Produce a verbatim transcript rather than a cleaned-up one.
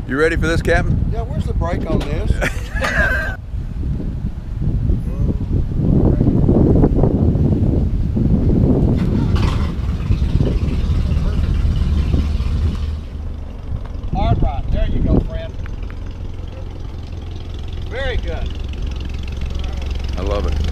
You ready for this, Captain? Yeah, where's the brake on this? Hard right. There you go, friend. Very good. I love it.